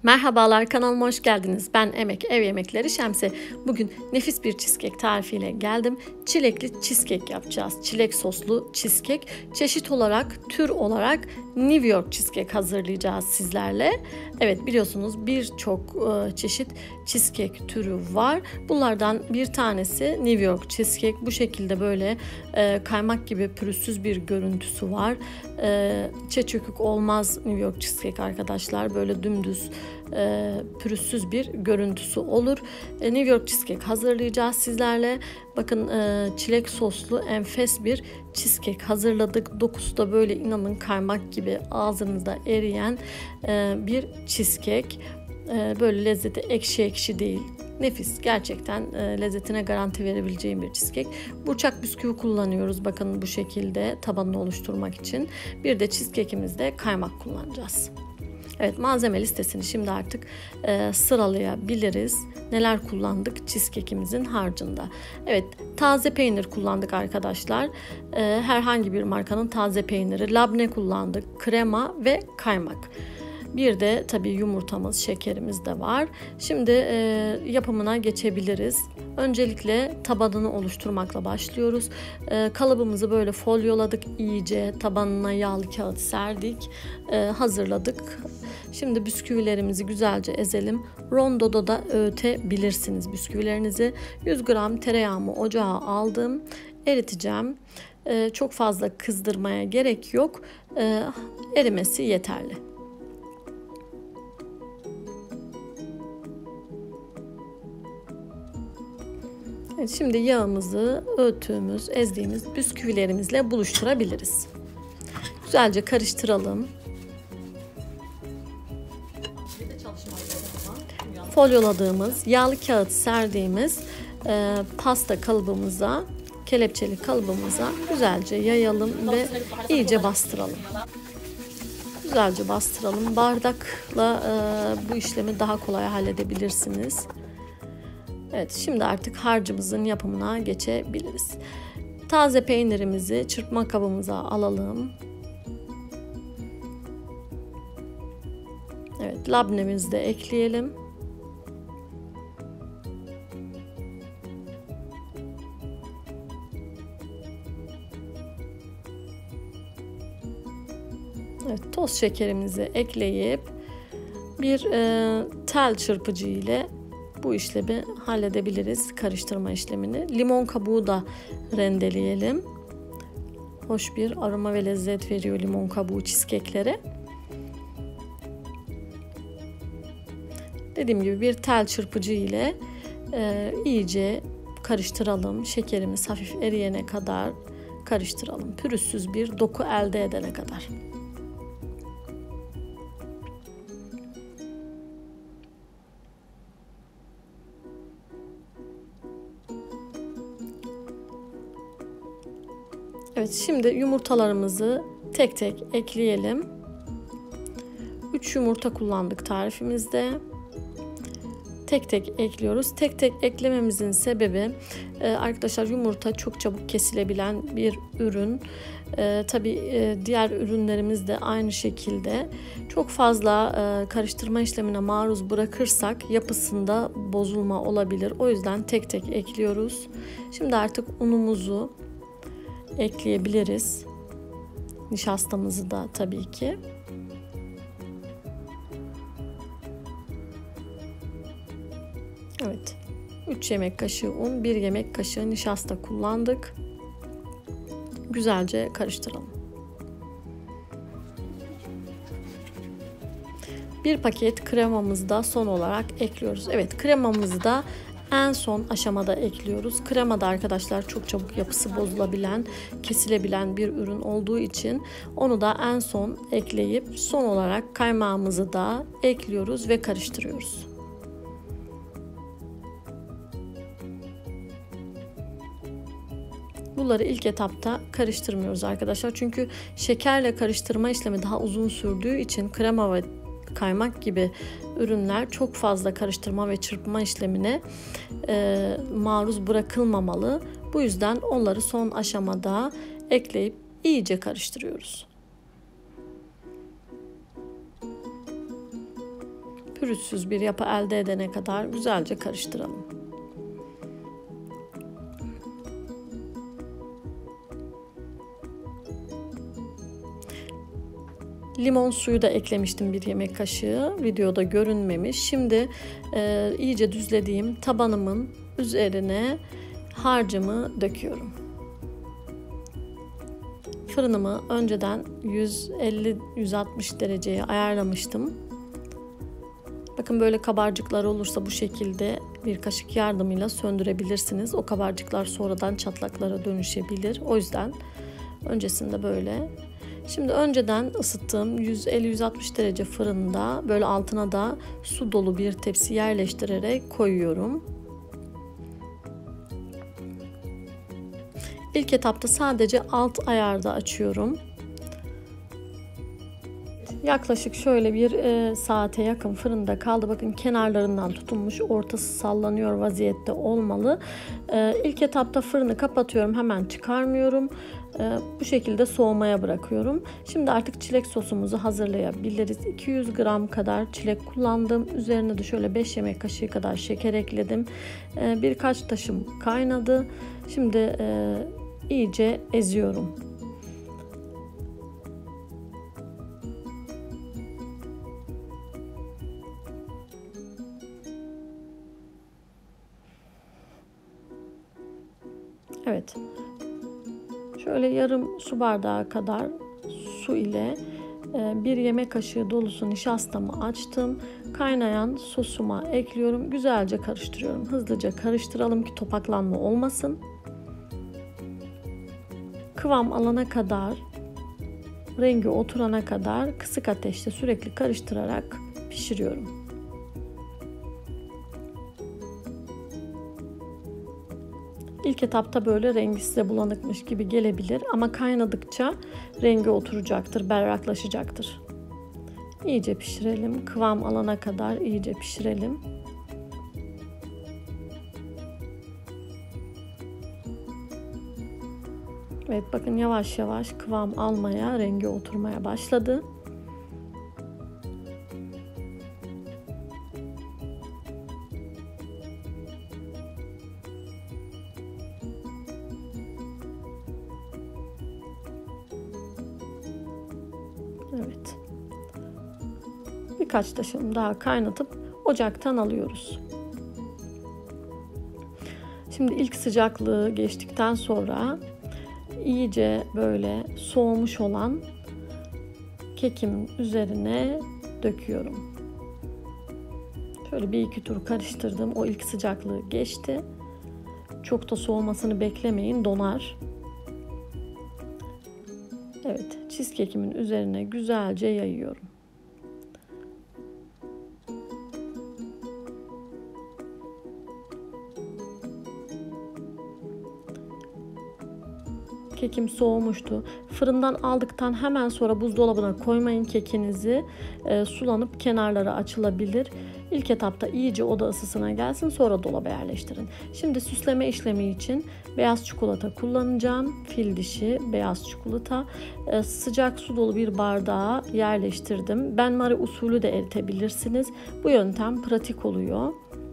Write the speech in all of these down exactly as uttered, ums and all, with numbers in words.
Merhabalar, kanalıma hoş geldiniz. Ben Emek Ev Yemekleri Şemsi. Bugün nefis bir cheesecake tarifiyle geldim. Çilekli cheesecake yapacağız. Çilek soslu cheesecake. Çeşit olarak, tür olarak New York cheesecake hazırlayacağız sizlerle. Evet, biliyorsunuz birçok e, çeşit cheesecake türü var. Bunlardan bir tanesi New York cheesecake. Bu şekilde böyle e, kaymak gibi pürüzsüz bir görüntüsü var. E, çeçökük olmaz New York cheesecake arkadaşlar. Böyle dümdüz e, pürüzsüz bir görüntüsü olur. E, New York cheesecake hazırlayacağız sizlerle. Bakın e, çilek soslu enfes bir cheesecake hazırladık. Dokusu da böyle inanın kaymak gibi ağzınızda eriyen e, bir cheesecake. E, böyle lezzeti ekşi ekşi değil. Nefis, gerçekten e, lezzetine garanti verebileceğim bir cheesecake. Burçak bisküvi kullanıyoruz bakın bu şekilde tabanını oluşturmak için. Bir de cheesecake'imizde kaymak kullanacağız. Evet, malzeme listesini şimdi artık e, sıralayabiliriz. Neler kullandık cheesecake'imizin harcında. Evet, taze peynir kullandık arkadaşlar. E, herhangi bir markanın taze peyniri. Labne kullandık. Krema ve kaymak. Bir de tabii yumurtamız, şekerimiz de var. Şimdi e, yapımına geçebiliriz. Öncelikle tabanını oluşturmakla başlıyoruz. E, kalıbımızı böyle folyoladık iyice. Tabanına yağlı kağıt serdik. E, hazırladık. Şimdi bisküvilerimizi güzelce ezelim. Rondoda da öğütebilirsiniz bisküvilerinizi. yüz gram tereyağımı ocağa aldım. Eriteceğim. E, çok fazla kızdırmaya gerek yok. E, erimesi yeterli. Evet, şimdi yağımızı öğüttüğümüz, ezdiğimiz bisküvilerimizle buluşturabiliriz. Güzelce karıştıralım. Folyoladığımız, yağlı kağıt serdiğimiz e, pasta kalıbımıza, kelepçeli kalıbımıza güzelce yayalım ve iyice bastıralım. Güzelce bastıralım. Bardakla e, bu işlemi daha kolay halledebilirsiniz. Evet, şimdi artık harcımızın yapımına geçebiliriz. Taze peynirimizi çırpma kabımıza alalım. Evet, labnemizi de ekleyelim. Evet, toz şekerimizi ekleyip bir e, tel çırpıcı ile bu işlemi halledebiliriz, karıştırma işlemini. Limon kabuğu da rendeleyelim. Hoş bir aroma ve lezzet veriyor limon kabuğu cheesecake'lere. Dediğim gibi bir tel çırpıcı ile e, iyice karıştıralım. Şekerimiz hafif eriyene kadar karıştıralım. Pürüzsüz bir doku elde edene kadar. Evet, şimdi yumurtalarımızı tek tek ekleyelim. üç yumurta kullandık tarifimizde. Tek tek ekliyoruz. Tek tek eklememizin sebebi e, arkadaşlar yumurta çok çabuk kesilebilen bir ürün. E, tabii e, diğer ürünlerimiz de aynı şekilde. Çok fazla e, karıştırma işlemine maruz bırakırsak yapısında bozulma olabilir. O yüzden tek tek ekliyoruz. Şimdi artık unumuzu ekleyebiliriz. Nişastamızı da tabii ki. Evet. üç yemek kaşığı un, bir yemek kaşığı nişasta kullandık. Güzelce karıştıralım. Bir paket kremamızı da son olarak ekliyoruz. Evet, kremamızı da en son aşamada ekliyoruz. Kremada arkadaşlar çok çabuk yapısı bozulabilen, kesilebilen bir ürün olduğu için onu da en son ekleyip son olarak kaymağımızı da ekliyoruz ve karıştırıyoruz. Bunları ilk etapta karıştırmıyoruz arkadaşlar. Çünkü şekerle karıştırma işlemi daha uzun sürdüğü için krema ve kaymak gibi ürünler çok fazla karıştırma ve çırpma işlemine e, maruz bırakılmamalı. Bu yüzden onları son aşamada ekleyip iyice karıştırıyoruz. pürüzsüz bir yapı elde edene kadar güzelce karıştıralım. Limon suyu da eklemiştim, bir yemek kaşığı. Videoda görünmemiş. Şimdi e, iyice düzlediğim tabanımın üzerine harcımı döküyorum. Fırınımı önceden yüz elli yüz altmış dereceye ayarlamıştım. Bakın, böyle kabarcıklar olursa bu şekilde bir kaşık yardımıyla söndürebilirsiniz. O kabarcıklar sonradan çatlaklara dönüşebilir. O yüzden öncesinde böyle. Şimdi önceden ısıttığım yüz elli yüz altmış derece fırında böyle altına da su dolu bir tepsi yerleştirerek koyuyorum. İlk etapta sadece alt ayarda açıyorum. Yaklaşık şöyle bir e, saate yakın fırında kaldı. Bakın, kenarlarından tutunmuş, ortası sallanıyor vaziyette olmalı. E, ilk etapta fırını kapatıyorum, hemen çıkarmıyorum. E, bu şekilde soğumaya bırakıyorum. Şimdi artık çilek sosumuzu hazırlayabiliriz. iki yüz gram kadar çilek kullandım. Üzerine de şöyle beş yemek kaşığı kadar şeker ekledim. E, birkaç taşım kaynadı. Şimdi e, iyice eziyorum. Evet. Şöyle yarım su bardağı kadar su ile bir yemek kaşığı dolusu nişastamı açtım. Kaynayan sosuma ekliyorum. Güzelce karıştırıyorum. Hızlıca karıştıralım ki topaklanma olmasın. Kıvam alana kadar, rengi oturana kadar kısık ateşte sürekli karıştırarak pişiriyorum. İlk etapta böyle rengi size bulanıkmış gibi gelebilir ama kaynadıkça rengi oturacaktır, berraklaşacaktır. İyice pişirelim. Kıvam alana kadar iyice pişirelim. Evet, bakın, yavaş yavaş kıvam almaya, rengi oturmaya başladı. Evet. Birkaç taşım daha kaynatıp ocaktan alıyoruz. Şimdi ilk sıcaklığı geçtikten sonra iyice böyle soğumuş olan kekimin üzerine döküyorum. Şöyle bir iki tur karıştırdım. O ilk sıcaklığı geçti. Çok da soğumasını beklemeyin, donar. Evet, cheesecake'imin üzerine güzelce yayıyorum. Kekim soğumuştu. Fırından aldıktan hemen sonra buzdolabına koymayın kekinizi. E, sulanıp kenarları açılabilir. İlk etapta iyice oda ısısına gelsin, sonra dolaba yerleştirin. Şimdi süsleme işlemi için beyaz çikolata kullanacağım. Fil dişi beyaz çikolata. E, sıcak su dolu bir bardağa yerleştirdim. benmari usulü de eritebilirsiniz. Bu yöntem pratik oluyor.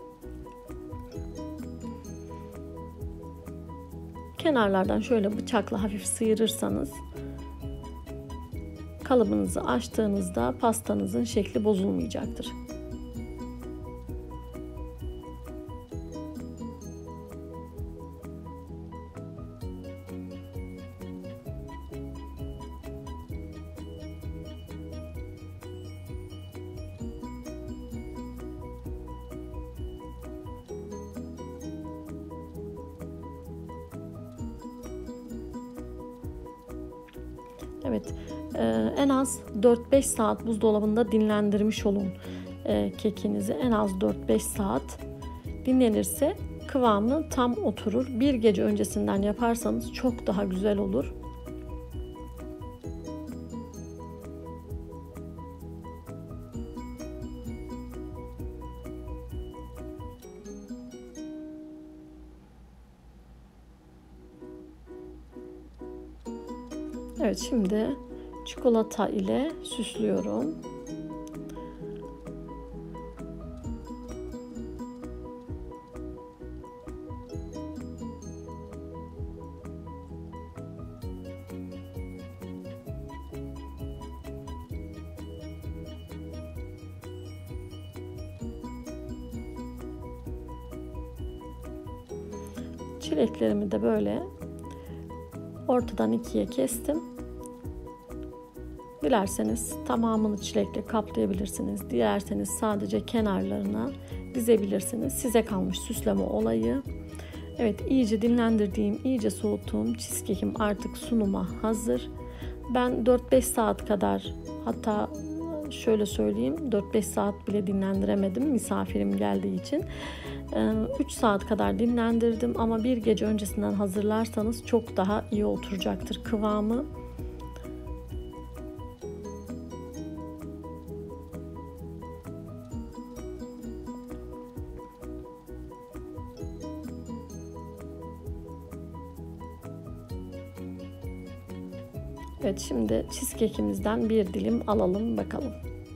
Kenarlardan şöyle bıçakla hafif sıyırırsanız kalıbınızı açtığınızda pastanızın şekli bozulmayacaktır. Evet, e, en az dört beş saat buzdolabında dinlendirmiş olun e, kekinizi. En az dört beş saat dinlenirse kıvamı tam oturur. Bir gece öncesinden yaparsanız çok daha güzel olur. Evet, şimdi çikolata ile süslüyorum. Çileklerimi de böyle ortadan ikiye kestim. Dilerseniz tamamını çilekle kaplayabilirsiniz. Dilerseniz sadece kenarlarına dizebilirsiniz. Size kalmış süsleme olayı. Evet, iyice dinlendirdiğim, iyice soğuttuğum cheesecake'im artık sunuma hazır. Ben dört beş saat kadar, hatta şöyle söyleyeyim, dört beş saat bile dinlendiremedim misafirim geldiği için. üç saat kadar dinlendirdim ama bir gece öncesinden hazırlarsanız çok daha iyi oturacaktır kıvamı. Evet, şimdi cheesecake'imizden bir dilim alalım bakalım.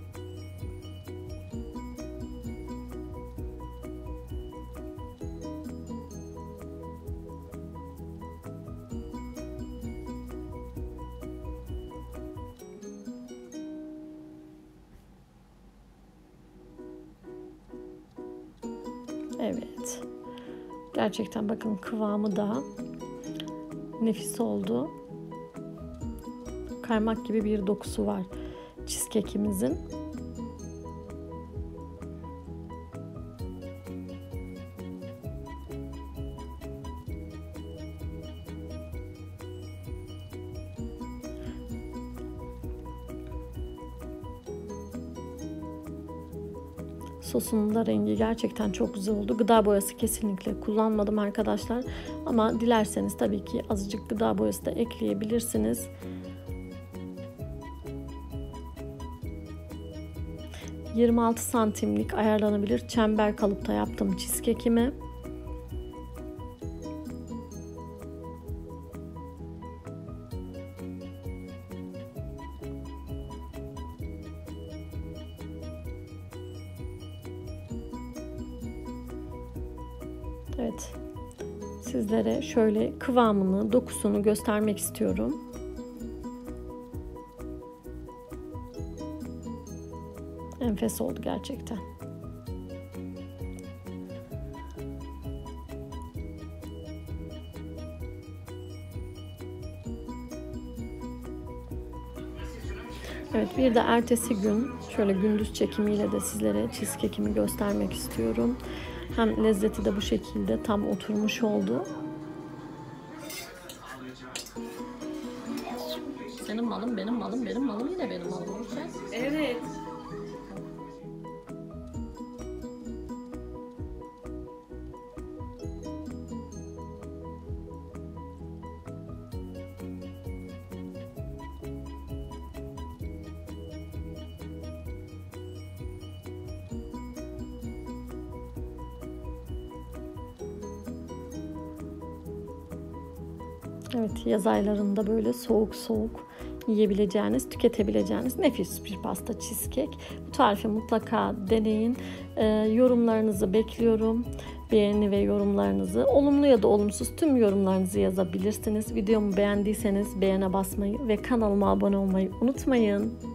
Evet. Gerçekten bakın kıvamı da nefis oldu. Kaymak gibi bir dokusu var cheesecake'imizin. Sosunun da rengi gerçekten çok güzel oldu. Gıda boyası kesinlikle kullanmadım arkadaşlar. Ama dilerseniz tabii ki azıcık gıda boyası da ekleyebilirsiniz. yirmi altı santimlik ayarlanabilir çember kalıpta yaptım cheesecake'imi. Evet, sizlere şöyle kıvamını, dokusunu göstermek istiyorum. Enfes oldu gerçekten. Evet, bir de ertesi gün şöyle gündüz çekimiyle de sizlere cheesecake'imi göstermek istiyorum. Hem lezzeti de bu şekilde tam oturmuş oldu. Senin malın benim malım, benim malım yine benim malım. Evet. Evet, yaz aylarında böyle soğuk soğuk yiyebileceğiniz, tüketebileceğiniz nefis bir pasta cheesecake. Bu tarifi mutlaka deneyin. Ee, yorumlarınızı bekliyorum. Beğeni ve yorumlarınızı, olumlu ya da olumsuz tüm yorumlarınızı yazabilirsiniz. Videomu beğendiyseniz beğene basmayı ve kanalıma abone olmayı unutmayın.